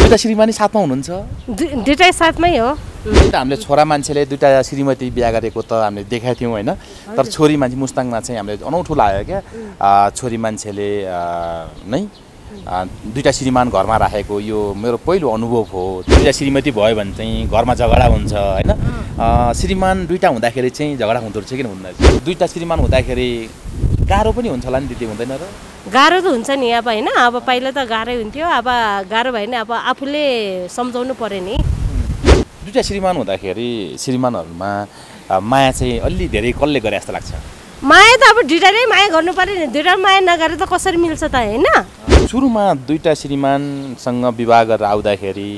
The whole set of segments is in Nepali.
दुईटा श्रीमानी साथमा हुनुहुन्छ? दुईटै साथमै हो। हामीले छोरा मान्छेले दुईटा श्रीमती बिहा गरेको त हामीले देखाएको थियौँ होइन, तर छोरी मान्छे मुस्ताङमा चाहिँ हामीले अनौठो लाग्यो क्या। छोरी मान्छेले नै दुईटा श्रीमान घरमा राखेको यो मेरो पहिलो अनुभव हो। दुईटा श्रीमती भयो भने चाहिँ घरमा झगडा हुन्छ होइन। श्रीमान दुईटा हुँदाखेरि चाहिँ झगडा हुँदो रहेछ किन हुँदैन? दुईटा श्रीमान हुँदाखेरि गाह्रो पनि हुन्छ होला नि दिदी, हुँदैन र? गाह्रो त हुन्छ नि अब होइन। अब पहिला त गाह्रै हुन्थ्यो, अब गाह्रो भयो भने अब आफूले सम्झाउनु पर्यो नि। दुईटा श्रीमान हुँदाखेरि श्रीमानहरूमा माया चाहिँ अलि धेरै कसले गरे जस्तो लाग्छ? माया त अब दुईटाले माया गर्नु पर्यो नि, दुईटा माया नगरे त कसरी मिल्छ त होइन? सुरुमा दुईटा श्रीमानसँग विवाह गरेर आउँदाखेरि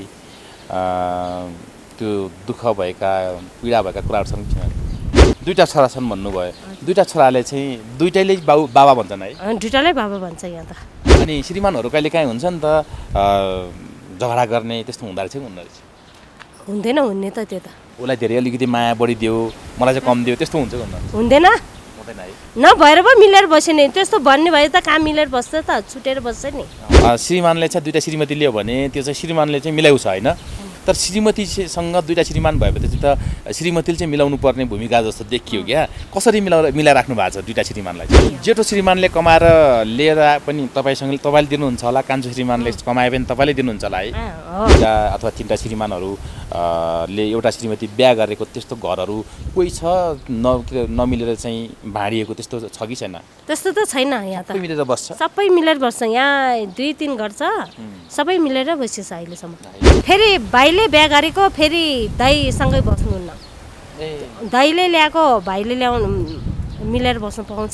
त्यो दुःख भएका पीडा भएका कुराहरू छन् कि छैन? दुईटा छोरा छन् भन्नुभयो, दुईटा छोराले चाहिँ दुईटैले बाबा भन्छन् है? दुईटाले बाबा भन्छ यहाँ त। अनि श्रीमानहरू कहिले काहीँ हुन्छ नि त झगडा गर्ने, त्यस्तो हुँदो रहेछ कि हुँदो रहेछ? हुँदैन, हुने त त्यो त। उसलाई धेरै अलिकति माया बढी दियो, मलाई चाहिँ कम दियो, त्यस्तो हुन्छ कि हुँदैन? हुँदैन, हुँदैन है। नभएर पो मिलेर बस्यो नि, त्यस्तो भन्ने भए त कहाँ मिलेर बस्छ त, छुटेर बस्छ नि। श्रीमानले चाहिँ दुईटा श्रीमती लियो भने त्यो चाहिँ श्रीमानले चाहिँ मिलाउँछ होइन, तर श्रीमतीसँग दुईटा श्रीमान भएपछि त श्रीमतीले चाहिँ मिलाउनु पर्ने भूमिका जस्तो देखियो क्या। कसरी मिलाइराख्नु भएको छ दुईटा श्रीमानलाई? जेठो श्रीमानले कमाएर लिएर पनि तपाईँले दिनुहुन्छ होला, कान्छो श्रीमानले कमाए पनि तपाईँले दिनुहुन्छ होला है? दुईटा अथवा तिनवटा श्रीमानहरू ले एउटा श्रीमती बिहा गरेको त्यस्तो घरहरू कोही छ नमिलेर चाहिँ भाँडिएको त्यस्तो छ कि छैन? त्यस्तो त छैन, यहाँ त मिलेर बस्छ, सबै मिलेर बस्छ। यहाँ 2-3 घर छ, सबै मिलेर बसेछ अहिलेसम्म। फेरि भाइले बिहा गरेको फेरि दाइसँगै बस्नुहुन्न, दाइले ल्याएको भाइले ल्याउनु मिलेर बस्नु पाउँछ।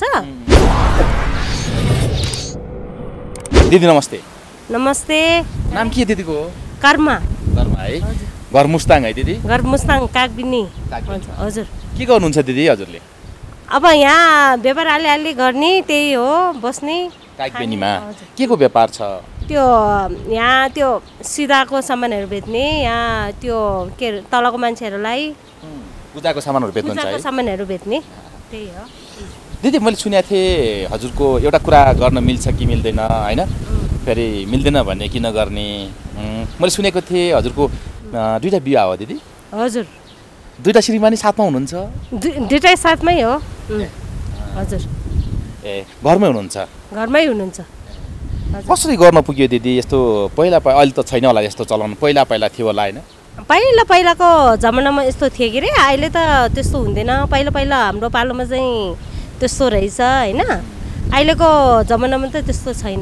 दिदी नमस्ते। नमस्ते। नाम के दिदीको? कर्मा। कर्मा है। घर मुस्ताङ है दिदी? घर मुस्ताङ कागबिनी। हजुर। के गर्नुहुन्छ दिदी हजुरले? अब यहाँ व्यापार अलि गर्ने त्यही हो, बस्ने। कागबिनीमा के को व्यापार छ? त्यो यहाँ त्यो सिधाको सामानहरू बेच्ने, यहाँ त्यो के तलको मान्छेहरूलाई पूजाको सामानहरू बेच्नुहुन्छ है? पूजाको सामानहरू बेच्ने त्यही हो। दिदी मैले सुनेको थिएँ हजुरको एउटा कुरा गर्न मिल्छ कि मिल्दैन होइन, फेरि मिल्दैन भने किन गर्ने? मैले सुनेको थिएँ हजुरको दुईटा बिहा हो दिदी? हजुर। दुईटा श्रीमानी साथमा हुनुहुन्छ? दुईटै साथमै हो। हजुर। ए घरमै हुनुहुन्छ? घरमै हुनुहुन्छ। कसरी गर्न पुग्यो दिदी यस्तो? पहिला अहिले त छैन होला यस्तो चलन, पहिला थियो होला होइन? पहिलाको जमानामा यस्तो थियो कि रे, अहिले त त्यस्तो हुँदैन। पहिला हाम्रो पालोमा चाहिँ त्यस्तो रहेछ होइन, अहिलेको जमानामा त त्यस्तो छैन।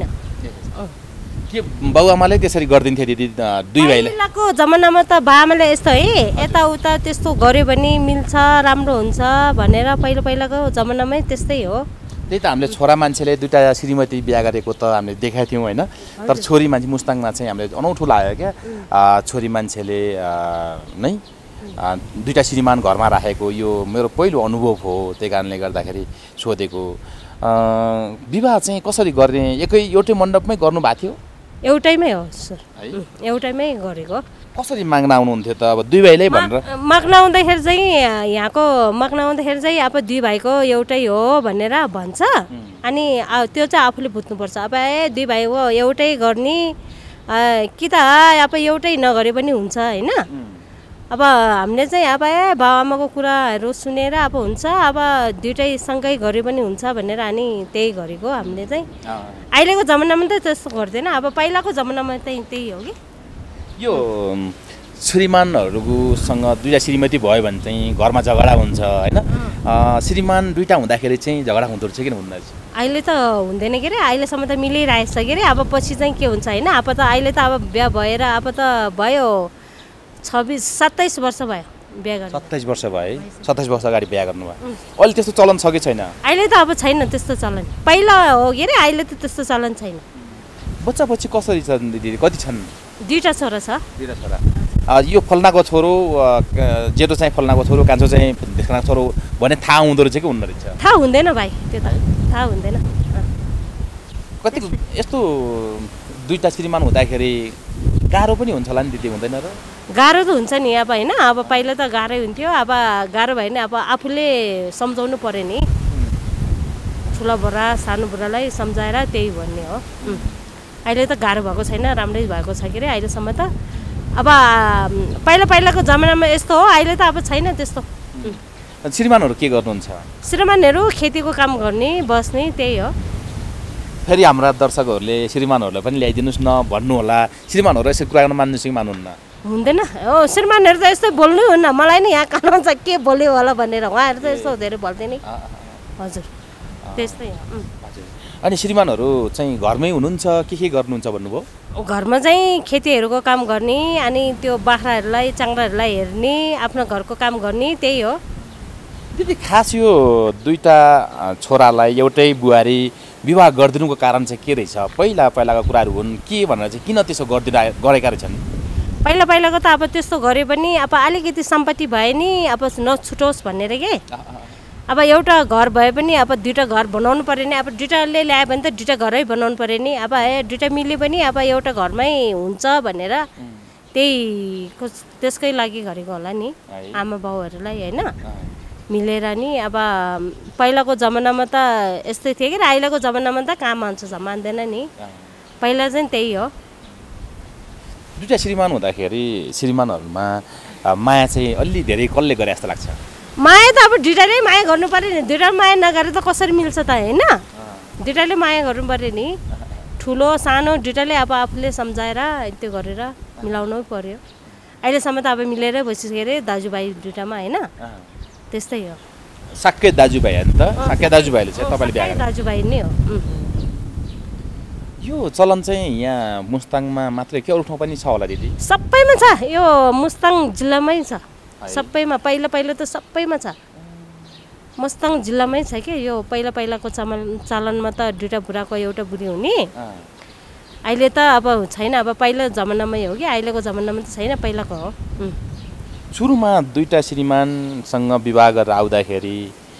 के बाउआमाले त्यसरी गरिदिन्थे दिदी दुई भाइले? पहिलाको जमानामा त बाआमाले यस्तो है यताउता त्यस्तो गऱ्यो भने मिल्छ, राम्रो हुन्छ भनेर पहिलाको जमानामै त्यस्तै हो। त्यही त हामीले छोरा मान्छेले दुईटा श्रीमती बिहा गरेको त हामीले देखाएको थियौँ होइन, तर छोरी मान्छे मुस्ताङमा चाहिँ हामीले अनौठो लाग्यो क्या। छोरी मान्छेले नै दुईटा श्रीमान घरमा राखेको यो मेरो पहिलो अनुभव हो, त्यही कारणले गर्दाखेरि सोधेको। विवाह चाहिँ कसरी गर्ने? एउटै मण्डपमै गर्नुभएको थियो? एउटैमै हो सर, एउटैमै गरेको। कसरी माग्न आउनुहुन्थ्यो त? अब दुई भाइले भनेर माग्न आउँदाखेरि चाहिँ यहाँको माग्न आउँदाखेरि चाहिँ अब दुई भाइको एउटै हो भनेर भन्छ, अनि त्यो चाहिँ आफूले बुझ्नुपर्छ। अब दुई भाइ हो एउटै गर्ने कि त अब एउटै नगरे पनि हुन्छ होइन। अब हामीले चाहिँ अब बाबुआमाको कुराहरू सुनेर अब हुन्छ, अब दुइटै सँगै गरे पनि हुन्छ भनेर अनि त्यही गरेको हामीले चाहिँ। अहिलेको जमानामा त त्यस्तो गर्दैन, अब पहिलाको जमानामा चाहिँ त्यही हो कि। यो श्रीमानहरूसँग दुईटा श्रीमती भयो भने चाहिँ घरमा झगडा हुन्छ होइन, श्रीमान दुईटा हुँदाखेरि चाहिँ झगडा हुँदो रहेछ किन हुँदैन? अहिले त हुँदैन के अरे, अहिलेसम्म त मिलिरहेछ के अरे। अब पछि चाहिँ के हुन्छ होइन, अब त अहिले त अब बिहा भएर अब त भयो 27 वर्ष भयो बिहा गर्नु। 27 वर्ष भयो, 27 वर्ष अगाडि बिहा गर्नुभयो। अहिले त्यस्तो चलन छ कि छैन? अहिले त अब छैन त्यस्तो चलन, पहिला हो के अरे, अहिले त त्यस्तो चलन छैन। बच्चा बच्ची कसरी छन् दिदी, कति छन्? दुईटा छोरा छ। दुईटा छोरा। यो फल्नाको छोरो, जेठो चाहिँ फल्नाको छोरो, कान्छो चाहिँ ढेस्काको छोरो भने थाहा हुँदो रहेछ कि हुँदो रहेछ? थाहा हुँदैन भाइ, त्यो त थाहा हुँदैन। कति यस्तो दुईटा श्रीमान हुँदाखेरि गाह्रो पनि हुन्छ होला नि दिदी, हुँदैन र? गाह्रो त हुन्छ नि अब होइन, अब पहिला त गाह्रै हुन्थ्यो, अब गाह्रो भयो भने अब आफूले सम्झाउनु पर्यो नि, ठुलो बुढा सानो बुढालाई सम्झाएर त्यही भन्ने हो। अहिले त गाह्रो भएको छैन, राम्रै भएको छ के अरे अहिलेसम्म त। अब पहिलाको जमानामा यस्तो हो, अहिले त अब छैन त्यस्तो। श्रीमानहरू के गर्नुहुन्छ? श्रीमानहरू खेतीको काम गर्ने, बस्ने, त्यही हो। फेरि हाम्रा दर्शकहरूले श्रीमानहरूलाई पनि ल्याइदिनुहोस् न भन्नु होला। श्रीमानहरू यसरी कुरा गर्न मान्नुहुन्छ कि मान्नुहुन्न? हुँदैन हो, श्रीमानहरू त यस्तो बोल्नु हुन्न, मलाई नि यहाँ कानमा छ के बोल्यो होला भनेर, उहाँहरू त यस्तो धेरै बोल्दैन। हजुर त्यस्तै हो। अनि श्रीमानहरू चाहिँ घरमै हुनुहुन्छ के गर्नुहुन्छ भन्नुभयो? घरमा चाहिँ खेतीहरूको काम गर्ने, अनि त्यो बाख्राहरूलाई चाङ्राहरूलाई हेर्ने, आफ्नो घरको काम गर्ने, त्यही हो। दिदी खास यो दुईटा छोरालाई एउटै बुहारी विवाह गरिदिनुको कारण चाहिँ के रहेछ? पहिलाको कुराहरू हुन् के भनेर चाहिँ किन त्यसो गरेका रहेछन्? पहिलाको त अब त्यस्तो गरे पनि अब अलिकति सम्पत्ति भए नि अब नछुटोस् भनेर के। अब एउटा घर भए पनि अब दुईवटा घर बनाउनु पऱ्यो नि, अब दुईवटाले ल्यायो भने त दुईवटा घरै बनाउनु पऱ्यो नि। अब दुईवटा मिल्यो पनि अब एउटा घरमै हुन्छ भनेर त्यसकै लागि गरेको होला नि आमा बाउहरूलाई होइन, मिलेर नि। अब पहिलाको जमानामा त यस्तै थियो कि अहिलेको जमानामा त कहाँ मान्दैन नि, पहिला चाहिँ त्यही हो। दुईवटा श्रीमान हुँदाखेरि श्रीमानहरूमा माया चाहिँ अलि धेरै कसले गरे जस्तो लाग्छ? माया त अब दुईवटाले माया गर्नु पऱ्यो नि, दुईवटा माया नगरे त कसरी मिल्छ त होइन, दुईवटाले माया गर्नु पऱ्यो नि। ठुलो सानो दुईवटाले अब आफूले सम्झाएर त्यो गरेर मिलाउनु पऱ्यो। अहिलेसम्म त अब मिलेरै बसिसक्यो अरे दाजुभाइ दुईवटामा होइन, त्यस्तै हो। साक्कै दाजुभाइ हो नि त, साक्कै दाजुभाइले चाहिँ तपाईँले बिहा गर्नु? दाजुभाइ नै हो। यो चलन चाहिँ यहाँ मुस्ताङमा मात्रै कि अरू ठाउँ पनि छ होला दिदी? सबैमा छ, यो मुस्ताङ जिल्लामै छ सबैमा। पहिला त सबैमा छ, मुस्ताङ जिल्लामै छ कि यो। पहिलाको चलनमा त दुईवटा बुढाको एउटा बुढी हुने, अहिले त अब छैन। अब पहिला जमानामै हो कि अहिलेको जमानामा त छैन, पहिलाको हो। सुरुमा दुईवटा श्रीमानसँग विवाह गरेर आउँदाखेरि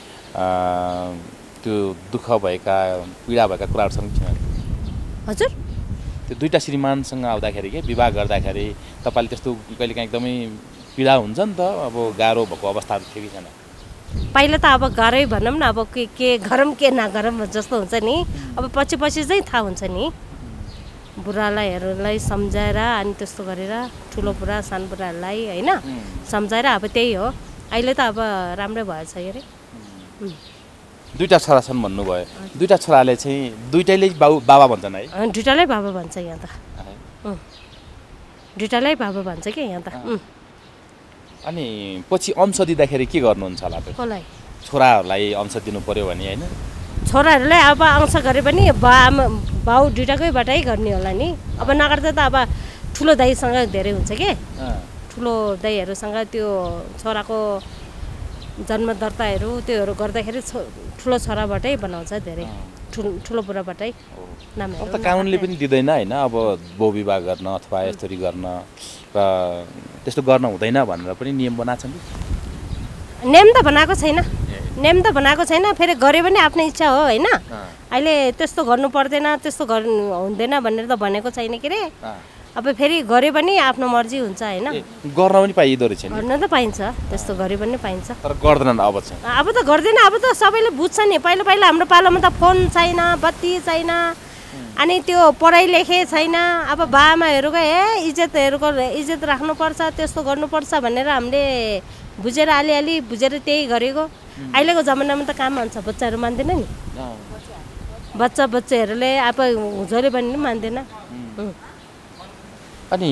त्यो दुःख भएका पीडा भएका कुराहरू छन् कि छैन? हजुर, त्यो दुईवटा श्रीमानसँग आउँदाखेरि के विवाह गर्दाखेरि तपाईँले त्यस्तो कहिलेकाहीँ एकदमै पीडा हुन्छ नि त, अब गाह्रो भएको अवस्थाहरू थियो कि छैन? पहिला त अब गाह्रै भनौँ न, अब के गरौँ के नगरौँ जस्तो हुन्छ नि। अब पछि चाहिँ थाहा हुन्छ नि, बुढालाई सम्झाएर अनि त्यस्तो गरेर ठुलो बुढा सानो बुढाहरूलाई होइन सम्झाएर अब त्यही हो। अहिले त अब राम्रै भएछ के अरे। दुईवटा छोरा छन् भन्नुभयो, दुईवटा छोराले चाहिँ दुईटैले बाबा भन्छन् है? दुईवटालाई बाबा भन्छ यहाँ त, दुईवटालाई बाबा भन्छ कि यहाँ त। अनि पछि अंश दिँदाखेरि के गर्नुहुन्छ होला? कसलाई? छोराहरूलाई अंश दिनु पर्यो भने होइन? छोराहरूलाई अब अंश गरे पनि बाउ दुईवटाकैबाटै गर्ने होला नि। अब नगर्दा त अब ठुलो दाइसँग धेरै हुन्छ कि, ठुलो दाइहरूसँग त्यो छोराको जन्म दर्ताहरू त्योहरू गर्दाखेरि ठुलो छोराबाटै बनाउँछ धेरै, ठुलो बुढाबाटै नामहरू। अब त कानुनले पनि दिँदैन होइन, अब बहु विवाह गर्न अथवा यस्तरी गर्न र त्यस्तो गर्न हुँदैन भनेर पनि नियम बनाएको छ नि? नियम त बनाएको छैन, फेरि गरे पनि आफ्नो इच्छा हो होइन। अहिले त्यस्तो गर्नु पर्दैन, त्यस्तो गर्नु हुँदैन भनेर त भनेको छैन के अरे। अब फेरि गरे पनि आफ्नो मर्जी हुन्छ होइन, गर्न पनि पाइँदो रहेछ नि? गर्न त पाइन्छ, त्यस्तो गरे पनि पाइन्छ, तर गर्दैन अब चाहिँ। अब त गर्दैन, अब त सबैले बुझ्छ नि। पहिला हाम्रो पालामा त फोन छैन, बत्ती छैन, अनि त्यो पढाइ लेखे छैन। अब बाआमाहरूको इज्जत राख्नुपर्छ, त्यस्तो गर्नुपर्छ भनेर हामीले बुझेर अलिअलि बुझेर त्यही गरेको। अहिलेको जमानामा त काम मान्छ, बच्चाहरू मान्दैन नि, बच्चाहरूले अब जहिले पनि मान्दैन। अनि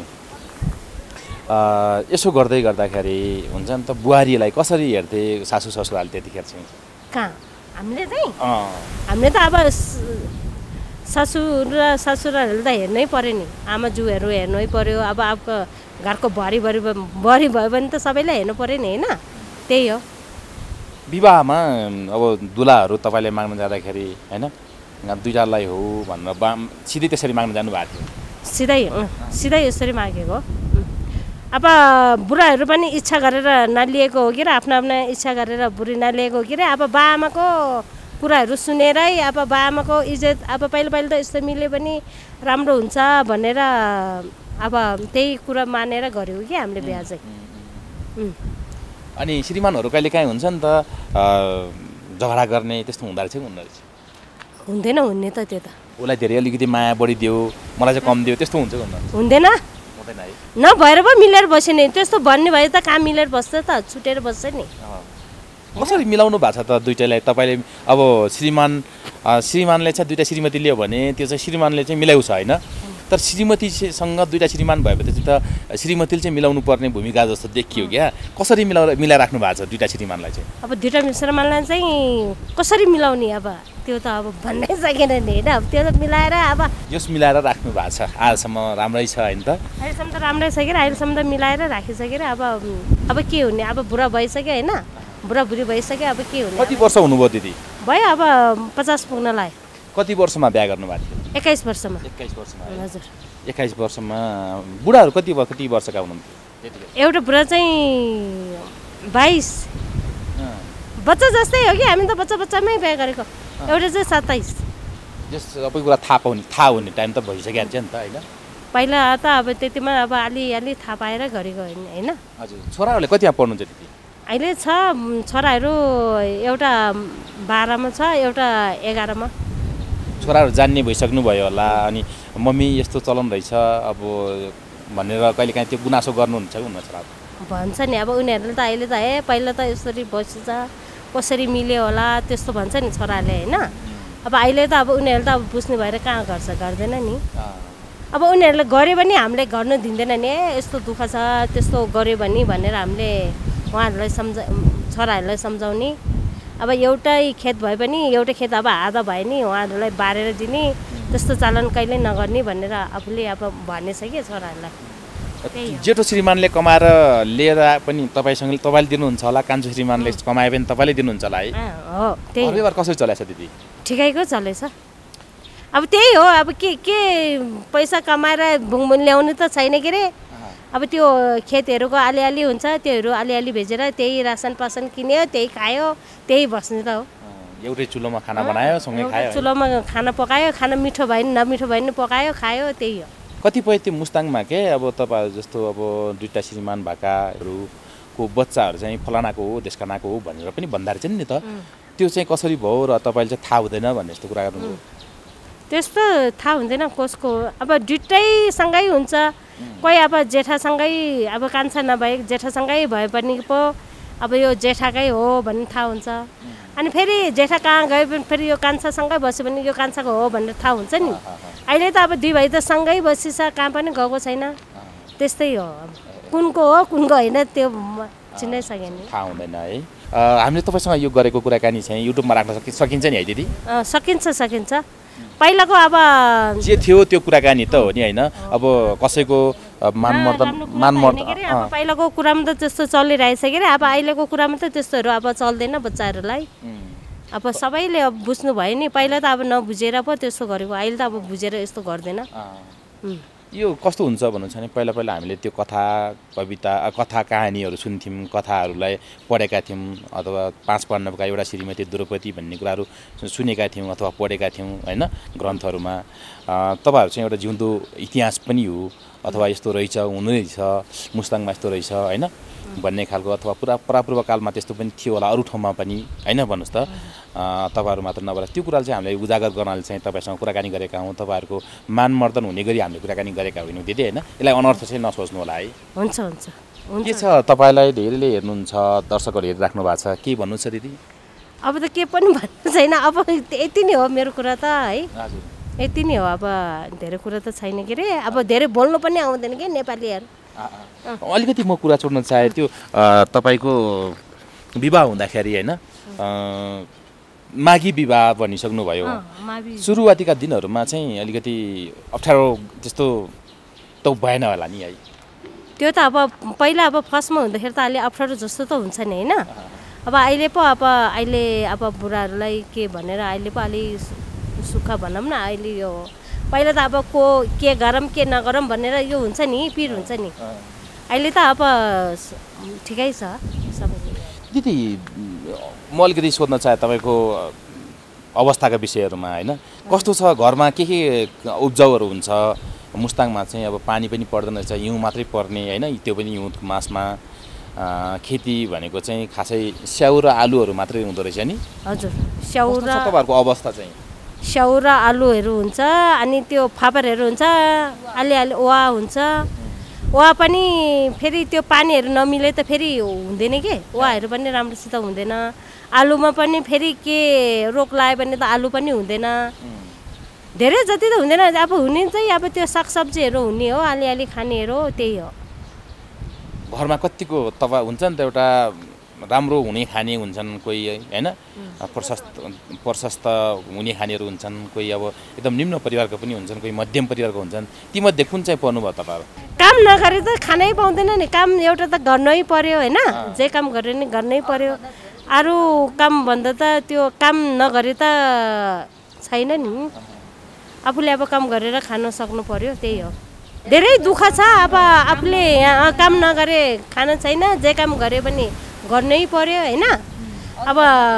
यसो गर्दाखेरि हुन्छ नि त, बुहारीलाई कसरी हेर्थे सासू ससुराले त्यतिखेर चाहिँ? कहाँ हामीले त अब ससुराहरू त हेर्नै पर्यो नि, आमाजुहरू हेर्नै पर्यो। अब घरको बुहारी भयो भने त सबैलाई हेर्नु पर्यो नि होइन, त्यही हो। विवाहमा अब दुलाहरू तपाईँले माग्न जाँदाखेरि होइन, दुईवटालाई हो भनेर सिधै त्यसरी माग्न जानुभएको थियो? सिधै यसरी मागेको। अब बुढाहरू पनि इच्छा गरेर नलिएको हो कि र आफ्नो इच्छा गरेर बुढी नलिएको हो कि र। अब बाआमाको कुराहरू सुनेरै अब बाआमाको इज्जत अब पहिला त यस्तो मिल्यो भने राम्रो हुन्छ भनेर अब त्यही कुरा मानेर गऱ्यौँ कि हामीले बिहा चाहिँ। अनि श्रीमानहरू कहिले काहीँ हुन्छ नि त झगडा गर्ने त्यस्तो हुँदो रहेछ कि हुँदैन? हुँदैन, हुने त त्यो त उसलाई धेरै अलिकति माया बढी दियो मलाई चाहिँ कम दियो त्यस्तो हुन्छ कि हुँदैन हुँदैन है नभएर पो मिलेर बस्यो नि त्यस्तो भन्ने भए त कहाँ मिलेर बस्छ त छुटेर बस्छ नि कसरी मिलाउनु भएको छ त दुइटैलाई तपाईँले अब श्रीमानले चाहिँ दुईटा श्रीमती लियो भने त्यो चाहिँ श्रीमानले चाहिँ मिलाउँछ होइन तर श्रीमतीसँग दुईटा श्रीमान भएपछि त श्रीमतीले चाहिँ मिलाउनु पर्ने भूमिका जस्तो देखियो क्या कसरी मिलाइराख्नु भएको छ दुईटा श्रीमानलाई चाहिँ अब दुईटा श्रीमानलाई चाहिँ कसरी मिलाउने अब त्यो त अब भन्नै सकेन नि होइन अब त्यो त मिलाएर अब यस मिलाएर राख्नु भएको छ आजसम्म राम्रै छ होइन त अहिलेसम्म त राम्रै छ के अहिलेसम्म त मिलाएर राखिसकेर अब के हुने अब बुढा भइसक्यो होइन बुढाबुढी भइसक्यो अब के हुने कति वर्ष हुनुभयो दिदी भयो अब 50 पुग्नलाई कति वर्षमा बिहा गर्नुभएको थियो 21 वर्षमा 21 वर्षमा हजुर 21 वर्षमा बुढाहरू कति वर्षका हुनुहुन्थ्यो एउटा बुढा चाहिँ 22 बच्चा जस्तै हो कि हामी त बच्चामै बिहा गरेको एउटा चाहिँ 27 जस सबै कुरा थाहा हुने टाइम त भइसकेको छ नि त होइन पहिला त अब त्यतिमा अब अलि थाहा पाएर गरेको होइन हजुर छोराहरूले कतिमा पढ्नुहुन्छ दिदी अहिले छ छोराहरू एउटा 12मा छ एउटा 11मा छोराहरू जान्ने भइसक्नु भयो होला अनि मम्मी यस्तो चलन रहेछ अब भनेर कहिलेकाहीँ त्यो गुनासो गर्नुहुन्छ कि हुन्न छोराहरू भन्छ नि अब उनीहरूले त अहिले त पहिला त यसरी बसिन्छ कसरी मिल्यो होला त्यस्तो भन्छ नि छोराले होइन अब अहिले त अब उनीहरूले त अब बुझ्ने भएर कहाँ गर्दैन नि अब उनीहरूले गर्यो भने हामीले गर्नु दिँदैन नि यस्तो दुःख छ त्यस्तो गर्यो भने भनेर हामीले उहाँहरूलाई छोराहरूलाई सम्झाउने अब एउटै खेत भए पनि एउटै खेत अब आधा भयो नि उहाँहरूलाई बारेर दिने त्यस्तो चलन कहिल्यै नगर्ने भनेर आफूले अब भनेछ कि छोराहरूलाई जेठो श्रीमानले कमाएर लिएर पनि तपाईँले दिनुहुन्छ होला कान्छो श्रीमानले कमाए पनि तपाईँले दिनुहुन्छ होला है हो त्यही व्यवहार कसरी चलेछ दिदी ठिकैको चलेछ अब त्यही हो अब के पैसा कमाएर भुङभुङ ल्याउनु त छैन के रे अब त्यो खेतहरूको अलिअलि हुन्छ त्योहरू अलिअलि भेजेर त्यही रासन पासन किन्यो त्यही खायो त्यही बस्ने त हो एउटै चुलोमा खाना बनायो सँगै खायो चुलोमा खाना पकायो खाना मिठो भयो नि नमिठो भयो नि पकायो खायो त्यही हो कतिपय त्यो मुस्ताङमा के अब तपाईँहरू जस्तो अब दुईटा श्रीमान भएकाहरूको बच्चाहरू चाहिँ फलानाको हो देशकानाको हो भनेर पनि भन्दा रहेछ नि त त्यो चाहिँ कसरी भयो र तपाईँले चाहिँ थाहा हुँदैन भन्ने जस्तो कुरा गर्नुभयो त्यस्तो थाहा हुँदैन कसको अब दुइटैसँगै हुन्छ कोही अब जेठासँगै अब कान्छा नभए जेठासँगै भए पनि पो अब यो जेठाकै हो भन्ने थाहा हुन्छ अनि फेरि जेठा कहाँ गयो भने फेरि यो कान्छासँगै बस्यो भने यो कान्छाको हो भनेर थाहा हुन्छ नि अहिले त अब दुई भाइ त सँगै बसिन्छ कहाँ पनि गएको छैन त्यस्तै हो कुनको हो कुनको होइन त्यो चिन्नै सकेन थाहा हुँदैन है हामीले तपाईँसँग यो गरेको कुराकानी चाहिँ युट्युबमा राख्न सकिन्छ नि है दिदी सकिन्छ पहिलाको अब जे थियो त्यो कुराकानी त हो नि होइन अब कसैको पहिलाको कुरामा त त्यस्तो चलिरहेछ के अरे अब अहिलेको कुरामा त त्यस्तोहरू अब चल्दैन बच्चाहरूलाई अब सबैले अब बुझ्नु भयो नि पहिला त अब नबुझेर पो त्यस्तो गरेको अहिले त अब बुझेर यस्तो गर्दैन यो कस्तो हुन्छ भन्नुहुन्छ भने पहिला हामीले त्यो कथा कहानीहरू सुन्थ्यौँ कथाहरूलाई पढेका थियौँ अथवा 5 पाण्डवका एउटा श्रीमती द्रौपदी भन्ने कुराहरू सुनेका थियौँ अथवा पढेका थियौँ होइन ग्रन्थहरूमा तपाईँहरू चाहिँ एउटा जिउँदो इतिहास पनि हो अथवा यस्तो रहेछ हुनु रहेछ मुस्ताङमा यस्तो रहेछ होइन भन्ने खालको अथवा पुरा परापूर्वकालमा त्यस्तो पनि थियो होला अरू ठाउँमा पनि होइन भन्नुहोस् त तपाईँहरू मात्र नभएर त्यो कुराले चाहिँ हामीले उजागर गर्नाले चाहिँ तपाईँसँग कुराकानी गरेका हौँ तपाईँहरूको मानमर्दन हुने गरी हामीले कुराकानी गरेका होइनौँ दिदी होइन यसलाई अनर्थ चाहिँ नसोच्नु होला है हुन्छ के छ तपाईँलाई धेरैले हेर्नुहुन्छ दर्शकहरू हेरिराख्नु भएको छ के भन्नु छ दिदी अब त के पनि भन्नु छैन अब यति नै हो मेरो कुरा त है यति नै हो अब धेरै कुरा त छैन के अरे अब धेरै बोल्नु पनि आउँदैन कि नेपालीहरू अलिकति म कुरा छोड्न चाहे त्यो तपाईँको विवाह हुँदाखेरि होइन माघी विवाह भनिसक्नुभयो सुरुवातीका दिनहरूमा चाहिँ अलिकति अप्ठ्यारो त्यस्तो त भएन होला नि है त्यो त अब पहिला अब फर्स्टमा हुँदाखेरि त अलि अप्ठ्यारो जस्तो त हुन्छ नि होइन अब अहिले पो अब बुढाहरूलाई के भनेर अहिले पो अलि सुख भनौँ न अहिले यो पहिला त अब को के गरौँ के नगरौँ भनेर यो हुन्छ नि पिर हुन्छ नि अहिले त अब ठिकै छ सबै दिदी म अलिकति सोध्न चाहे तपाईँको अवस्थाका विषयहरूमा होइन कस्तो छ घरमा के उब्जाउहरू हुन्छ मुस्ताङमा चाहिँ अब पानी पनि पर्दैन रहेछ हिउँ मात्रै पर्ने होइन त्यो पनि हिउँ मासमा खेती भनेको चाहिँ खासै स्याउ र आलुहरू मात्रै हुँदो रहेछ नि हजुर स्याउ र तपाईँहरूको अवस्था चाहिँ स्याउ र आलुहरू हुन्छ अनि त्यो फापरहरू हुन्छ अलिअलि ओवा हुन्छ ओवा पनि फेरि त्यो पानीहरू नमिले त फेरि हुँदैन के ओवाहरू पनि राम्रोसित हुँदैन आलुमा पनि फेरि के रोग लाग्यो भने त आलु पनि हुँदैन धेरै जति त हुँदैन अब हुने चाहिँ अब त्यो सागसब्जीहरू हुने हो अलिअलि खानेहरू त्यही हो घरमा कतिको तपाईँ हुन्छ नि त एउटा राम्रो हुने खाने हुन्छन् कोही होइन प्रशस्त हुने खानेहरू हुन्छन् कोही अब एकदम निम्न परिवारको पनि हुन्छन् कोही मध्यम परिवारको हुन्छन् तीमध्ये कुन चाहिँ पर्नुभयो तपाईँहरू काम नगरे त खानै पाउँदैन नि काम एउटा त गर्नै पर्यो होइन जे काम गरे नि गर्नै पर्यो अरू काम भन्दा त त्यो काम नगरे त छैन नि आफूले अब काम गरेर खान सक्नु पर्यो त्यही हो धेरै दुःख छ अब आफूले काम नगरे खान छैन जे काम गरे पनि गर्नै पर्यो होइन अब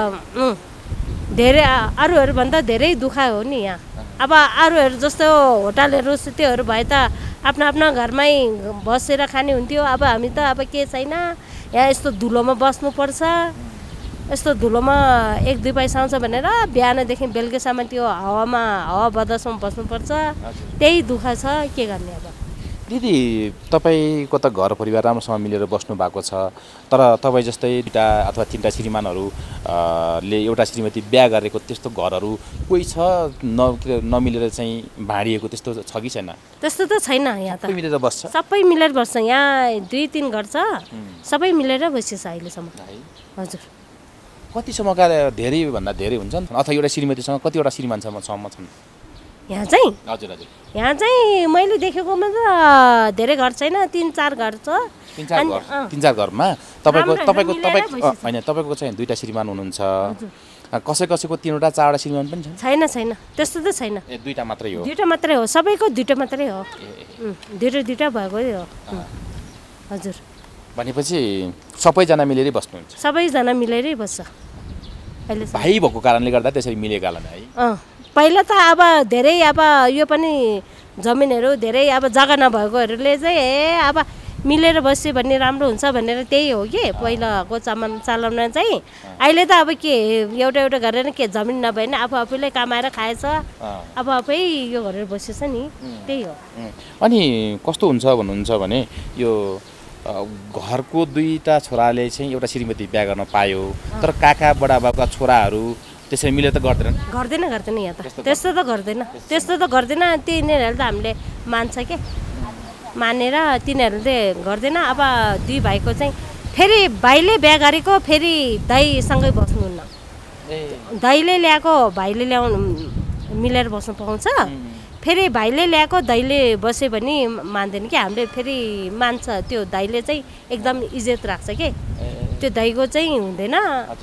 धेरै अरूहरू भन्दा धेरै दुःख हो नि यहाँ अब अरूहरू जस्तो होटलहरू त्योहरू भए त आफ्नो आफ्नो घरमै बसेर खाने हुन्थ्यो अब हामी त अब के छैन यहाँ यस्तो धुलोमा बस्नुपर्छ यस्तो धुलोमा 1-2 पैसा आउँछ भनेर बिहानदेखि बेलुकीसम्म त्यो हावा बतासमा बस्नुपर्छ त्यही दुःख छ के गर्ने अब दिदी तपाईँको त घर परिवार राम्रोसँग मिलेर बस्नु भएको छ तर तपाईँ जस्तै 2 अथवा 3 श्रीमानहरू ले एउटा श्रीमती बिहा गरेको त्यस्तो घरहरू कोही छ नमिलेर चाहिँ भाँडिएको त्यस्तो छ कि छैन त्यस्तो त छैन यहाँ त मिलेर बस्छ सबै मिलेर बस्छ यहाँ 2-3 घर छ सबै मिलेर बसिन्छ अहिलेसम्म हजुर कतिसम्मका धेरै भन्दा धेरै हुन्छन् अथवा एउटा श्रीमतीसँग कतिवटा श्रीमानसम्म छन् यहाँ चाहिँ हजुर हजुर यहाँ चाहिँ मैले देखेकोमा त धेरै घर छैन 3-4 घर छ 3-4 घरमा तपाईँको होइन तपाईँको चाहिँ 2 श्रीमान हुनुहुन्छ कसैको 3वटा 4वटा श्रीमान पनि छन् छैन त्यस्तो त छैन 2टा मात्रै हो 2टा मात्रै हो सबैको 2टा मात्रै हो 2टा भएको हो हजुर भनेपछि सबैजना मिलेरै बस्नुहुन्छ सबैजना मिलेरै बस्छ अहिले भाइ भएको कारणले गर्दा त्यसरी मिलेको होला है पहिला त अब धेरै अब यो पनि जमिनहरू धेरै अब जग्गा नभएकोहरूले चाहिँ अब मिलेर बस्यो भने राम्रो हुन्छ भनेर त्यही हो कि पहिलाको चलन चाहिँ अहिले त अब के एउटा गरेर के जमिन नभए नि आफूले कमाएर खाएछ आफै यो गरेर बसेछ नि त्यही हो अनि कस्तो हुन्छ भन्नुहुन्छ भने यो घरको 2टा छोराले चाहिँ एउटा श्रीमती बिहा गर्न पायो तर काका बडाबाबुका छोराहरू त्यसरी मिलेर त गर्दैन यहाँ त त्यस्तो त गर्दैन तिनीहरूले त हामीले मान्छ के मानेर तिनीहरूले गर्दैन अब 2 भाइको चाहिँ फेरि भाइले बिहा गरेको फेरि दाइसँगै बस्नुहुन्न दाइले ल्याएको भाइले ल्याउनु मिलेर बस्नु पाउँछ फेरि भाइले ल्याएको दाइले बस्यो भने मान्दैन कि हामीले फेरि मान्छ त्यो दाइले चाहिँ एकदम इज्जत राख्छ के त्यो दाइको चाहिँ हुँदैन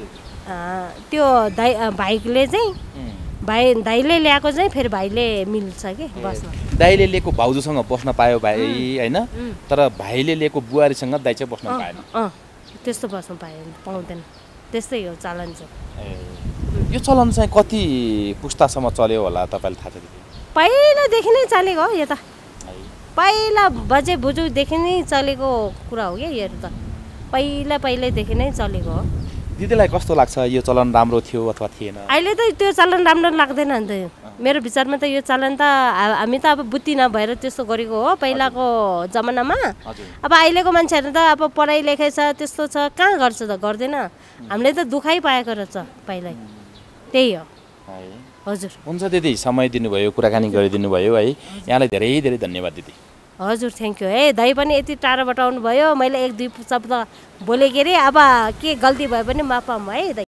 त्यो भाइले चाहिँ दाइले ल्याएको चाहिँ फेरि भाइले मिल्छ कि बस्न दाइले लिएको भाउजूसँग बस्न पायो भाइ होइन तर भाइले लिएको बुहारीसँग दाइ चाहिँ बस्न पाएन त्यस्तो बस्न पाउँदैन त्यस्तै हो चलन चाहिँ यो चलन चाहिँ कति पुस्तासम्म चल्यो होला तपाईँलाई थाहा छ पहिलादेखि नै चलेको हो यो त पहिला बजे बुजुदेखि नै चलेको कुरा हो क्या यो त पहिल्यैदेखि नै चलेको हो दिदीलाई कस्तो लाग्छ यो चलन राम्रो थियो अथवा थिएन अहिले त त्यो चलन राम्रो लाग्दैन नि त मेरो विचारमा त यो चलन त हामी त अब बुद्धि नभएर त्यस्तो गरेको हो पहिलाको जमानामा अब अहिलेको मान्छेहरू त अब पढाइ लेखाइ छ त्यस्तो छ कहाँ गर्छ त गर्दैन हामीले त दुखाइ पाएको रहेछ पहिल्यै त्यही हो हजुर हुन्छ दिदी समय दिनुभयो कुराकानी गरिदिनु भयो है यहाँलाई धेरै धेरै धन्यवाद दिदी हजुर थ्याङ्क यू है दाइ पनि यति टाढोबाट आउनुभयो मैले 1-2 शब्द बोलेँ के अरे अब के गल्ती भयो भने माफ पाऊँ है दाइ